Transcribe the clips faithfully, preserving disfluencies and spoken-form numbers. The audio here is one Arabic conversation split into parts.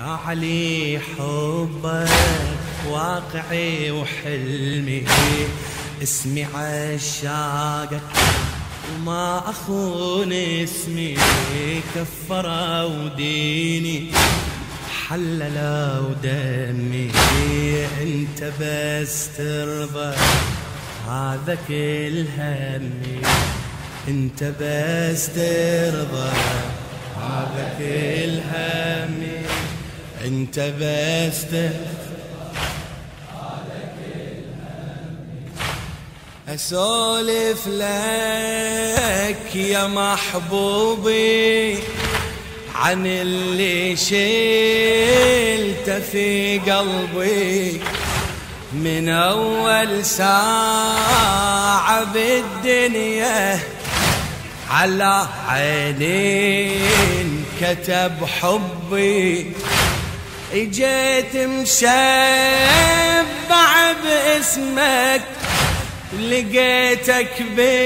يا علي حبك واقعي وحلمي، اسمي عشاقك وما أخون اسمي، كفروا وديني حللوا دمي، انت بس ترضى هذا كل همي، انت بس ترضى هذا كل همي، انت بس ترضى هذا كل همي. اسولف لك يا محبوبي عن اللي شلته في قلبي من أول ساعة بالدنيا، على عينين كتب حبي، اجيت مشبع باسمك لقيتك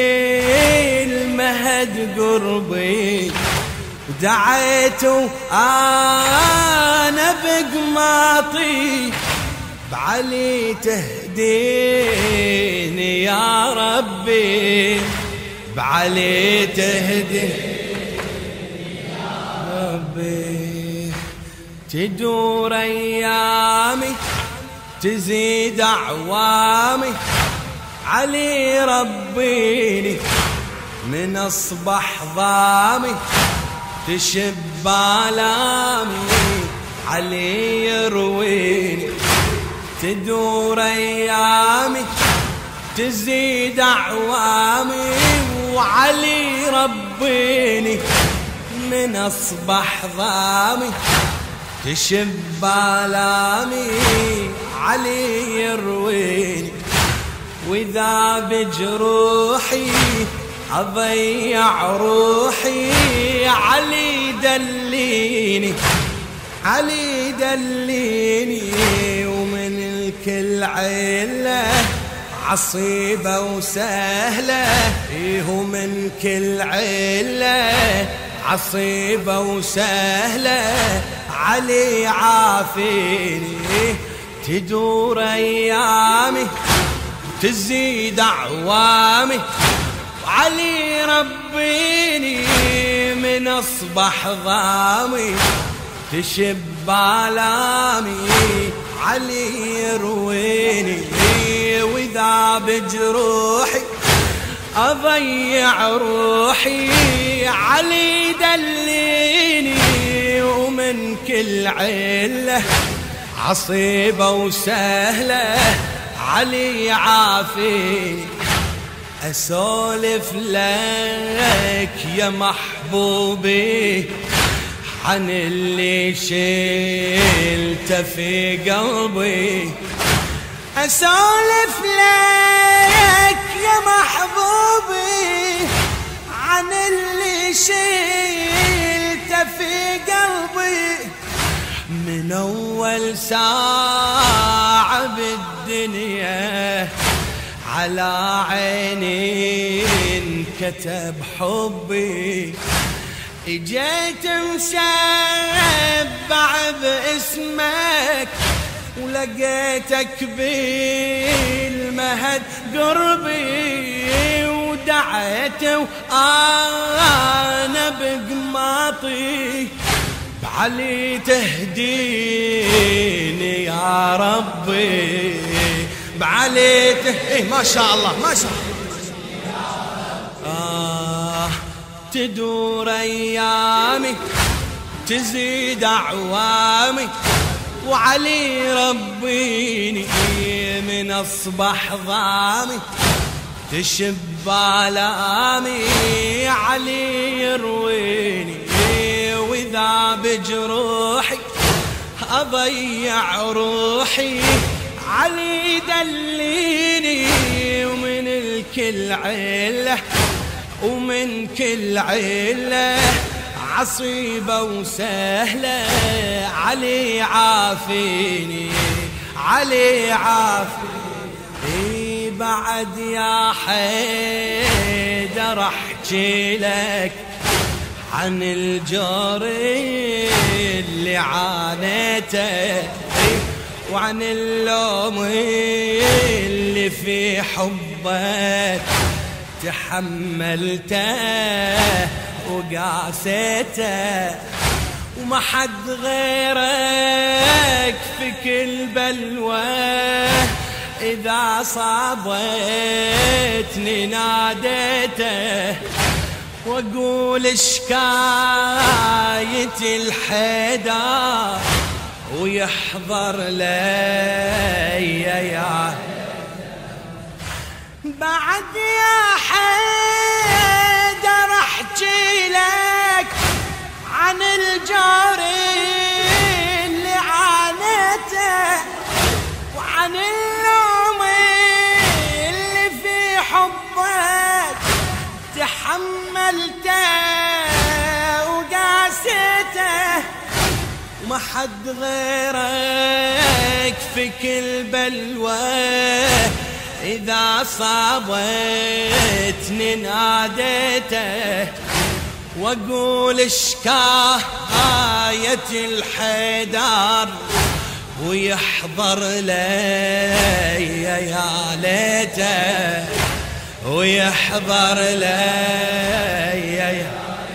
بالمهد قربي، ودعيت أنا بقماطي بعلي تهديني يا ربي، بعلي تهديني يا ربي. تدور أيامي تزيد أعوامي، علي ربيني من أصبح ضامي، تشب آلامي علي يرويني. تدور أيامي تزيد أعوامي، وعلي ربيني من أصبح ضامي، تشب آلامي علي يرويني. وإذا بجروحي أضيع روحي، علي دليني علي دليني، ومن الكل عيلة عصيبة وسهلة، ومن كل عيلة عصيبة وسهلة، علي عافيني. تدور أيامي تزيد أعوامي، علي ربيني من أصبح ضامي، تشب آلامي علي يرويني. وإذا بجروحي أضيع روحي، علي دليني، ومن كل علة عصيبة وسهلة، علي عافيني. أسولف لك يا محبوبي عن اللي شلته في قلبي، أسولف لك يا محبوبي عن اللي شلته في قلبي من أول ساعة بالدنيا، على عيني كتب حبي، اجيت مشبع باسمك ولقيتك بالمهد قربي، ودعيت وانا بقماطي بعلي تهديني يا ربي، بعلي تهديني. ما شاء الله ما شاء الله. آه تدور أيامي تزيد أعوامي، وعلي ربيني من أصبح ضامي، تشب آلامي علي يرويني. وإذا بجروحي أضيع روحي، علي دليني، ومن الكل علة ومن كل علة عصيبة وسهلة، علي عافيني علي عافيني. بعد يا حيدر احكي لك عن الجار اللي اللي عانيته وعن اللوم اللي في حبك تحملته وقاسيته، وما حد غيرك في كل بلوى إذا صابتني ناديته، وأقول شكايتي الحيدر ويحضر لي يا بعد يا حيدر احكي لك عن الجاري اللي عانيته وعن اللوم اللي في حبك تحملته وقاسيته، وما حد غيرك في كل بلوى إذا صابتني ناديته، وأقول شكايتي الحيدر ويحضر لي يا ليته، ويحضر لي يا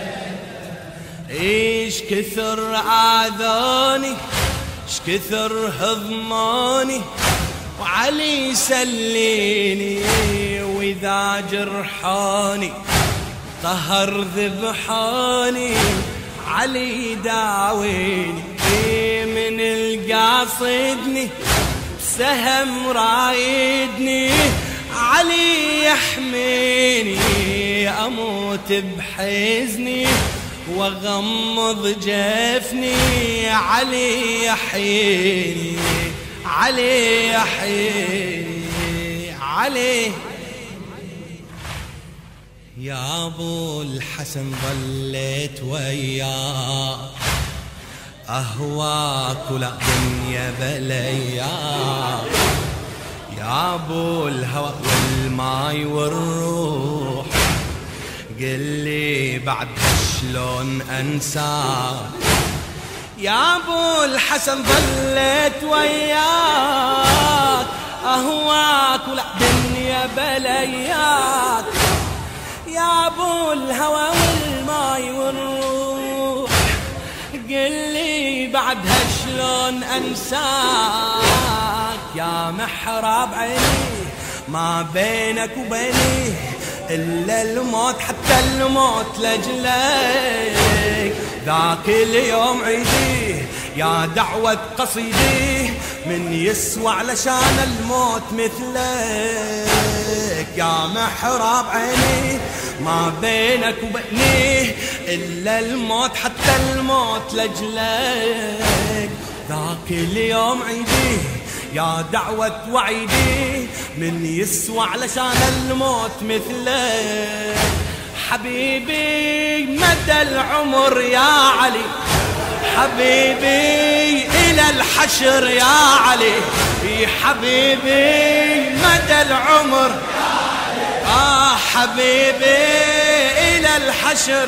ايش كثر آذاني ايش كثر هضماني وعلي سليني، وإذا جرحاني قهر ذبحاني علي داويني، من القاصدني بسهم رايدني علي يحميني، أموت بحزني وغمض جفني علي يحييني، علي يحييني علي. يا ابو الحسن ظليت وياك اهواك ولا دنيا بلياك، يا ابو الهوى والماي والروح قلي بعد شلون انساك، يا ابو الحسن ظليت وياك اهواك ولا دنيا بلياك، يا ابو الهوى والماي والروح قلي بعدها شلون انساك، يا محراب عيني ما بينك وبيني إلا الموت، حتى الموت لجلك ذاك اليوم عيدي يا دعوة قصيدي، من يسوى علشان الموت مثلك، يا محراب عيني ما بينك وبيني إلا الموت، حتى الموت لجلك ذاك اليوم عيدي يا دعوة وعيدي، من يسوى علشان الموت مثلك، حبيبي مدى العمر يا علي، حبيبي إلى الحشر يا علي، حبيبي مدى العمر يا علي، آه حبيبي إلى الحشر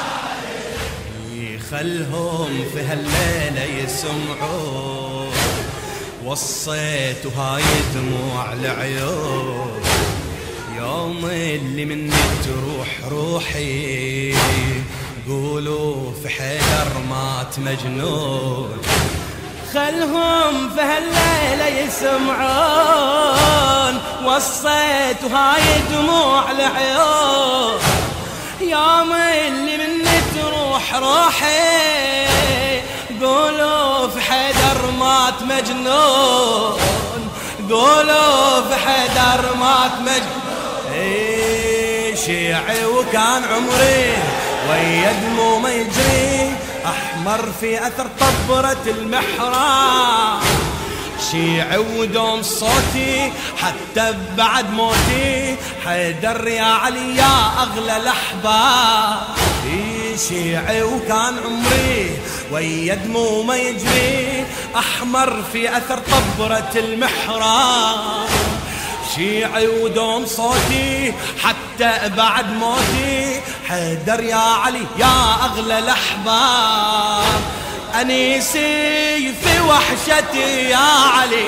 خلهم في هالليلة يسمعون، وصيت وهاي دموع العيون، يوم اللي مني تروح روحي قولوا في حيدر مات مجنون، خلهم في هالليلة يسمعون، وصيت وهاي دموع العيون، يوم اللي مني تروح روحي قولوا في حيدر مات مجنون، قولوا في حيدر مات مجنون، ايه شيعي وكان عمري ويا دمومه يجري احمر في اثر طبرة المحراب، شيعي ودوم صوتي حتى بعد موتي حيدر يا علي يا اغلى الاحباب، شيعي وكان عمري ويا دمومه يجري احمر في اثر طبرة المحراب، شيعي ودوم صوتي حتى بعد موتي حيدر يا علي يا اغلى الاحباب، أنيسي في وحشتي يا علي،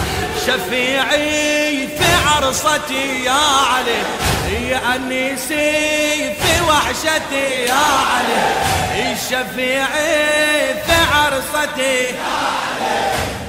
شفيعي في عرصتي يا علي، يا أنيسي في وحشتي يا علي، شفيعي في عرصتي يا علي.